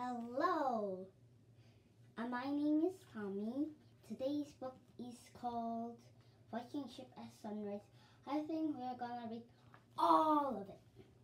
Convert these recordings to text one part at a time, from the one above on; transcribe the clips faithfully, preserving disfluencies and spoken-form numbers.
Hello, uh, my name is Tommy. Today's book is called Viking Ship at Sunrise. I think we're gonna read all of it.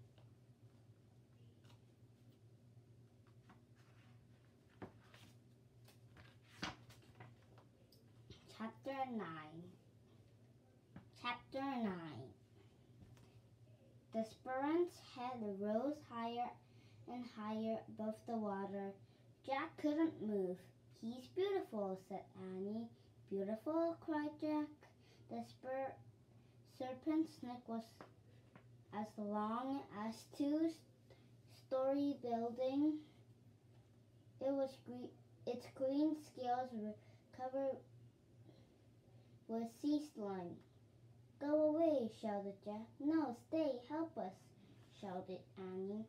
Chapter nine. Chapter nine. The Sperrant's head rose higher and higher above the water. Jack couldn't move. "He's beautiful," said Annie. "Beautiful?" cried Jack. The spur serpent's neck was as long as two-story building. It was green, its green scales were covered with sea slime. "Go away," shouted Jack. "No, stay, help us," shouted Annie.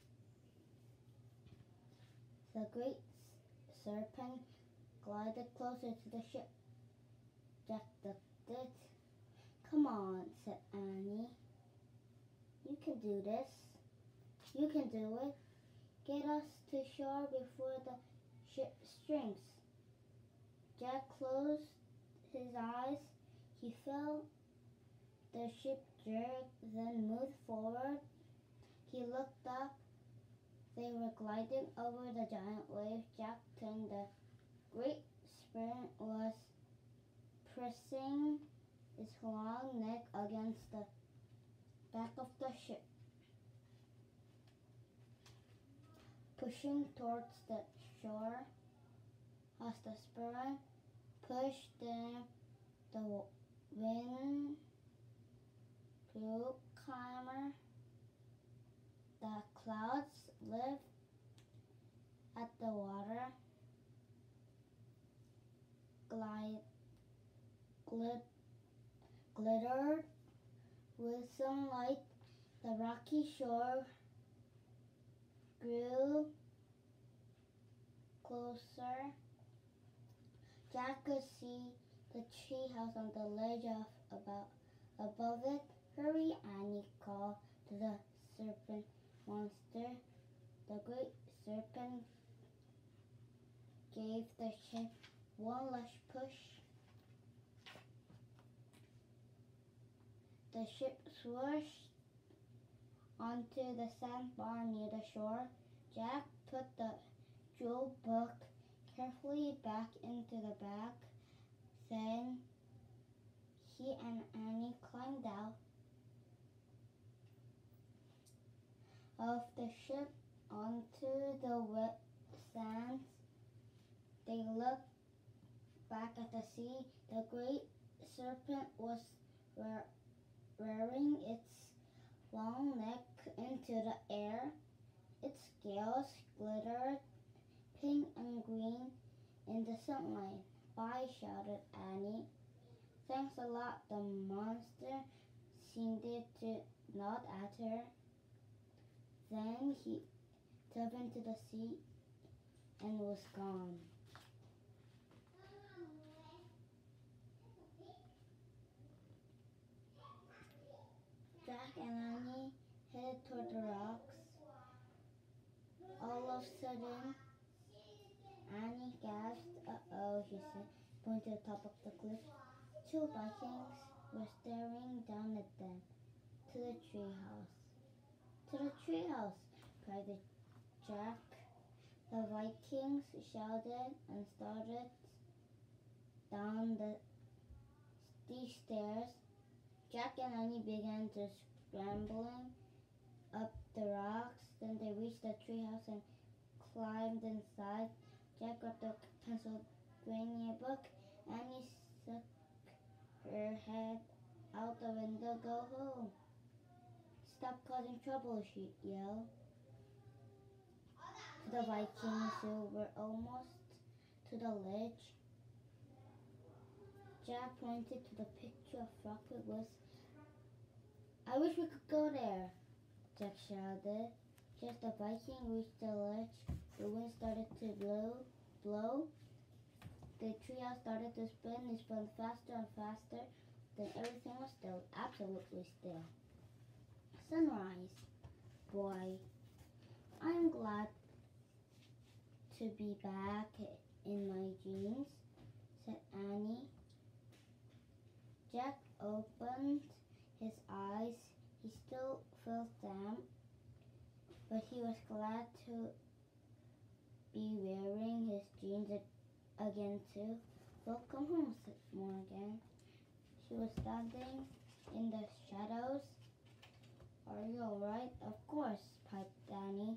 The great serpent glided closer to the ship. Jack ducked it. "Come on," said Annie. "You can do this. You can do it. Get us to shore before the ship sinks." Jack closed his eyes. He felt the ship jerk, then move forward. He looked up. They were gliding over the giant wave. Jack turned. The great sperm was pressing its long neck against the back of the ship, pushing towards the shore. As the sperm pushed them, the wind grew calmer. The clouds lived at the water, glide, glit, glittered with sunlight. The rocky shore grew closer. Jack could see the tree house on the ledge of about above it. "Hurry," Annie called to the serpent monster. The great serpent gave the ship one last push. The ship swooshed onto the sandbar near the shore. Jack put the jewel book carefully back into the bag. Then he and Annie climbed out of the ship onto the wet sands. They looked back at the sea. The great serpent was rearing its long neck into the air. Its scales glittered pink and green in the sunlight. "Bye," shouted Annie. "Thanks a lot." The monster seemed to nod at her. Then he dove into the sea and was gone. Jack and Annie headed toward the rocks. All of a sudden, Annie gasped. "Uh-oh," she said, pointing to the top of the cliff. Two Vikings were staring down at them. "To the treehouse! To the treehouse!" cried Jack. The Vikings shouted and started down the steep stairs. Jack and Annie began to scrambling up the rocks. Then they reached the treehouse and climbed inside. Jack grabbed the Pennsylvania book. Annie stuck her head out the window. "Go home. Stop causing trouble," she yelled to the Vikings who were almost to the ledge. Jack pointed to the picture of Rocket Woods. "I wish we could go there," Jack shouted. Just the Viking reached the ledge, the wind started to blow. blow. The treehouse started to spin. It spun faster and faster. Then everything was still, absolutely still. Sunrise. Boy, I'm glad to be back in my jeans, said Annie. Jack opened his eyes. He still felt damp, but he was glad to be wearing his jeans again too. Welcome home, said Morgan. She was standing in the shadows. Are you all right? Of course, piped Danny.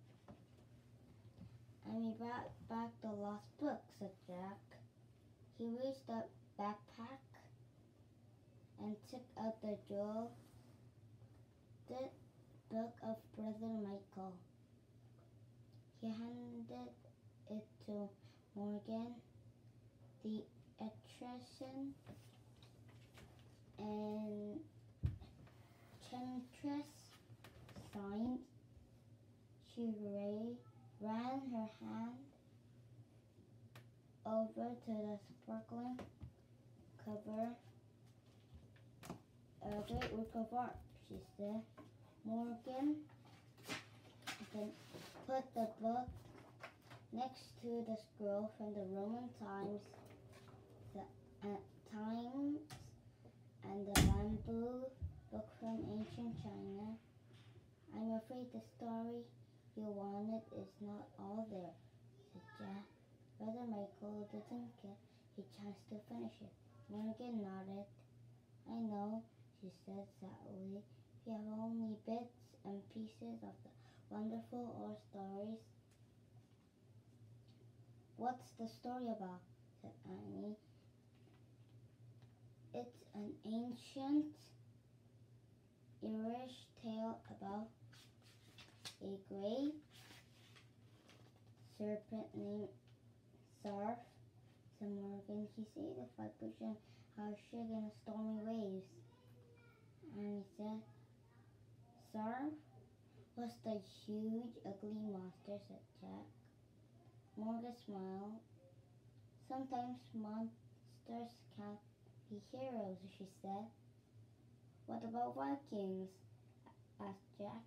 And we brought back the lost book, said Jack. He reached the backpack and took out the jewel, the book of Brother Michael. He handed it to Morgan. The etruscan and Chantress signed. She ran her hand over to the sparkling cover. A great work of art, she said. Morgan then put the book next to the scroll from the Roman times, the uh, times, and the bamboo book from ancient China. I'm afraid the story you wanted is not all there, said Jack. Brother Michael didn't get a chance to finish it. Morgan nodded. I know, she said sadly. We have only bits and pieces of the wonderful old stories. What's the story about? Said Annie. It's an ancient Irish tale about a great serpent named Sarf. Said Morgan. He saved the five pushing our ship in the stormy waves. And he said, Sarf was the huge, ugly monster, said Jack. Morgan smiled. Sometimes monsters can't be heroes, she said. What about Vikings? Asked Jack.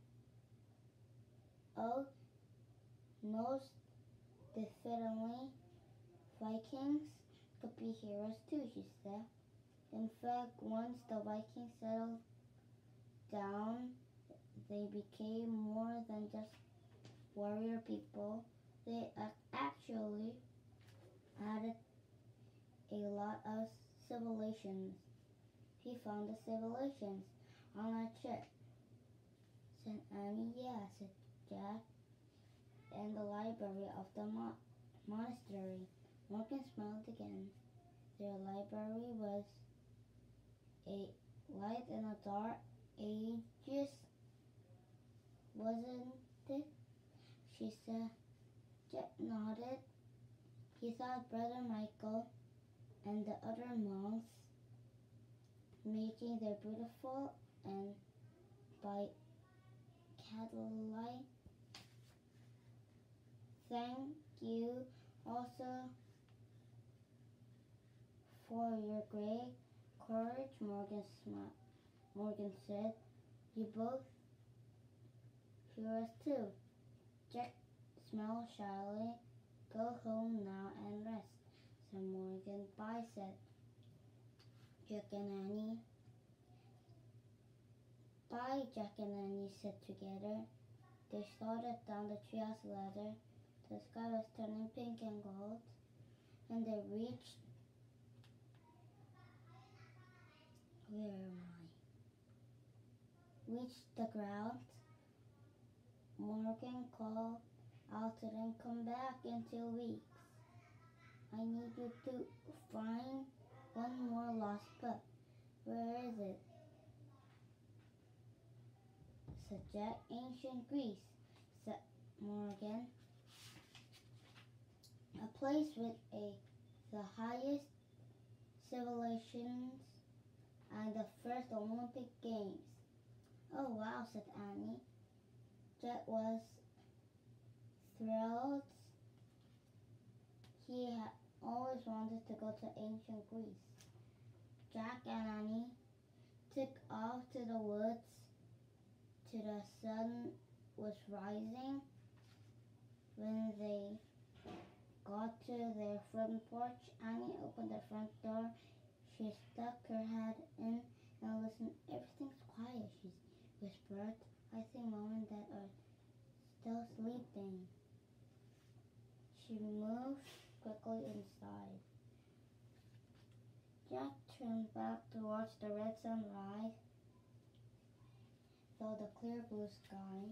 Oh, most definitely. Vikings could be heroes too, she said. In fact, once the Vikings settled down, they became more than just warrior people. They actually added a lot of civilizations. He found the civilizations on a ship, said Annie. Yeah, said Jack. And the library of the mo- monastery. Morgan smiled again. Their library was a light in the dark ages, wasn't it? She said. Jack nodded. He saw Brother Michael and the other monks making their beautiful and by candlelight. Thank you also for your great courage, Morgan smiled. Morgan said. You both heroes too. Jack smiled shyly. Go home now and rest, said Morgan. Bye, said Jack and Annie. Bye, Jack and Annie said together. They started down the treehouse ladder. The sky was turning pink and gold, and they reached. Where am I? Reached the ground. Morgan called out to them, come back in two weeks. I need you to find one more lost book. Where is it? Said Jack. Ancient Greece, said Morgan. A place with a the highest civilizations and the first Olympic Games. Oh wow, said Annie. Jack was thrilled. He had always wanted to go to ancient Greece. Jack and Annie took off to the woods till the sun was rising. When they got to their front porch, Annie opened the front door. She stuck her head in and listened. Everything's quiet, she whispered. I think Mom and Dad are still sleeping. She moved quickly inside. Jack turned back to watch the red sun rise through the clear blue sky.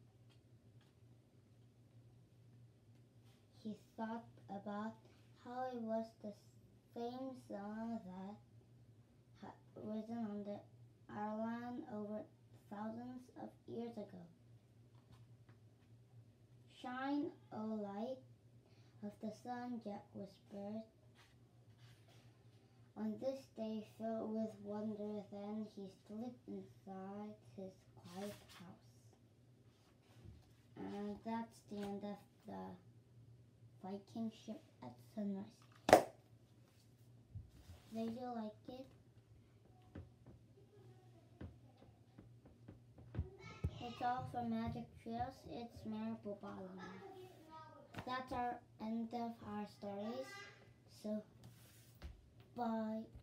He thought about how it was the same sun that had risen on the island over thousands of years ago. Shine, O light of the sun, Jack whispered. On this day filled with wonder, then he slipped inside his quiet house. And that's the end of the Viking ship at sunrise. Did you like it? It's all for Magic Trails. It's Mary Bobala. That's our end of our stories. So, bye.